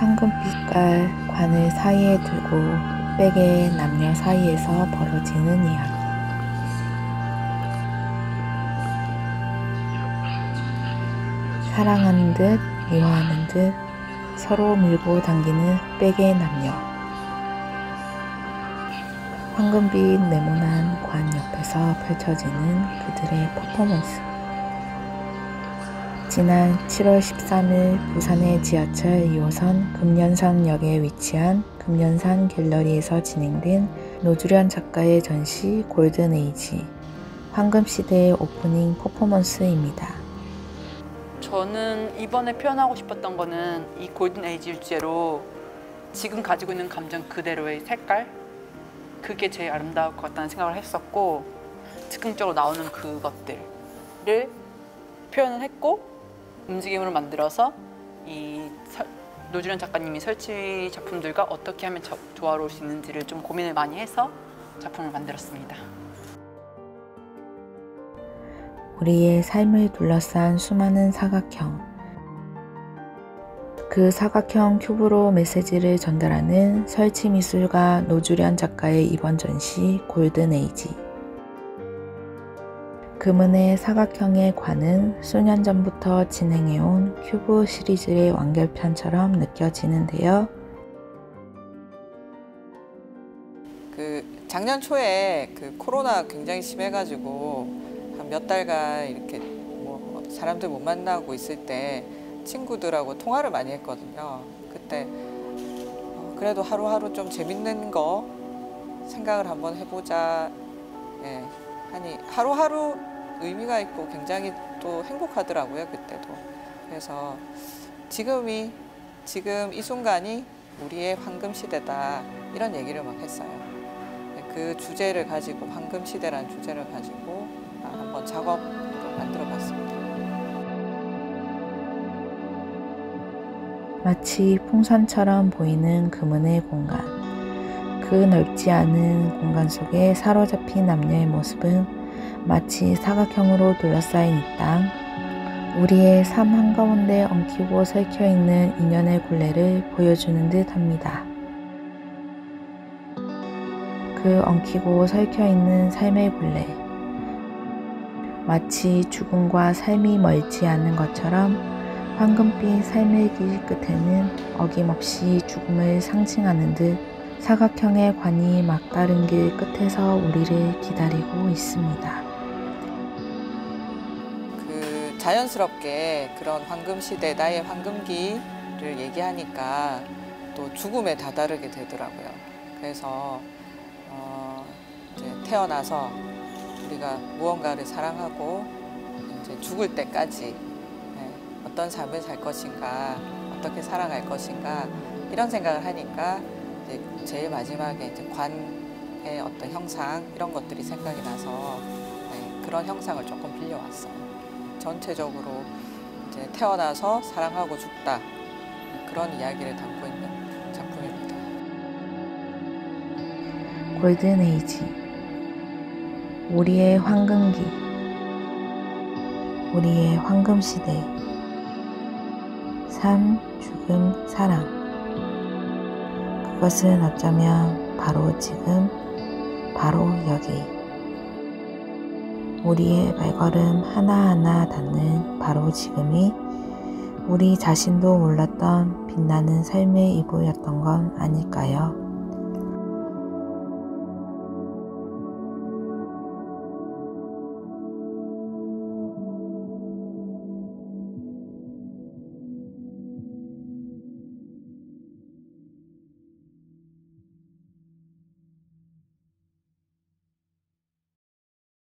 황금빛깔 관을 사이에 두고 흑백의 남녀 사이에서 벌어지는 이야기. 사랑하는 듯 미워하는 듯 서로 밀고 당기는 흑백의 남녀. 황금빛 네모난 관 옆에서 펼쳐지는 그들의 퍼포먼스. 지난 7월 13일 부산의 지하철 2호선 금연산역에 위치한 금연산 갤러리에서 진행된 노주련 작가의 전시 골든에이지 황금시대의 오프닝 퍼포먼스입니다. 저는 이번에 표현하고 싶었던 거는 이 골든에이지 주제로 지금 가지고 있는 감정 그대로의 색깔, 그게 제일 아름다울 것 같다는 생각을 했었고, 즉흥적으로 나오는 그것들을 표현을 했고 움직임으로 만들어서 이 노주련 작가님이 설치 작품들과 어떻게 하면 조화로울 수 있는지를 좀 고민을 많이 해서 작품을 만들었습니다. 우리의 삶을 둘러싼 수많은 사각형, 그 사각형 큐브로 메시지를 전달하는 설치 미술가 노주련 작가의 이번 전시 골든에이지. 금은의 사각형의 관은 수년 전부터 진행해온 큐브 시리즈의 완결편처럼 느껴지는데요. 작년 초에 코로나 굉장히 심해가지고 한 몇 달간 이렇게 사람들 못 만나고 있을 때 친구들하고 통화를 많이 했거든요. 그때 그래도 하루하루 좀 재밌는 거 생각을 한번 해보자 하니 하루하루 의미가 있고 굉장히 또 행복하더라고요, 그때도. 그래서 지금 이 순간이 우리의 황금시대다, 이런 얘기를 막 했어요. 그 주제를 가지고, 황금시대라는 주제를 가지고 한번 작업을 만들어 봤습니다. 마치 풍선처럼 보이는 금은의 공간. 그 넓지 않은 공간 속에 사로잡힌 남녀의 모습은 마치 사각형으로 둘러싸인 이 땅, 우리의 삶 한가운데 엉키고 설켜있는 인연의 굴레를 보여주는 듯 합니다. 그 엉키고 설켜있는 삶의 굴레, 마치 죽음과 삶이 멀지 않는 것처럼 황금빛 삶의 길 끝에는 어김없이 죽음을 상징하는 듯 사각형의 관이 막다른 길 끝에서 우리를 기다리고 있습니다. 자연스럽게 그런 황금시대, 나의 황금기를 얘기하니까 또 죽음에 다다르게 되더라고요. 그래서 이제 태어나서 우리가 무언가를 사랑하고 이제 죽을 때까지 어떤 삶을 살 것인가, 어떻게 살아갈 것인가, 이런 생각을 하니까 이제 제일 마지막에 이제 관의 어떤 형상, 이런 것들이 생각이 나서 그런 형상을 조금 빌려왔어요. 전체적으로 이제 태어나서 사랑하고 죽다, 그런 이야기를 담고 있는 작품입니다. 골든에이지, 우리의 황금기, 우리의 황금시대, 삶, 죽음, 사랑. 그것은 어쩌면 바로 지금, 바로 여기. 우리의 발걸음 하나하나 닿는 바로 지금이 우리 자신도 몰랐던 빛나는 삶의 이부였던 건 아닐까요?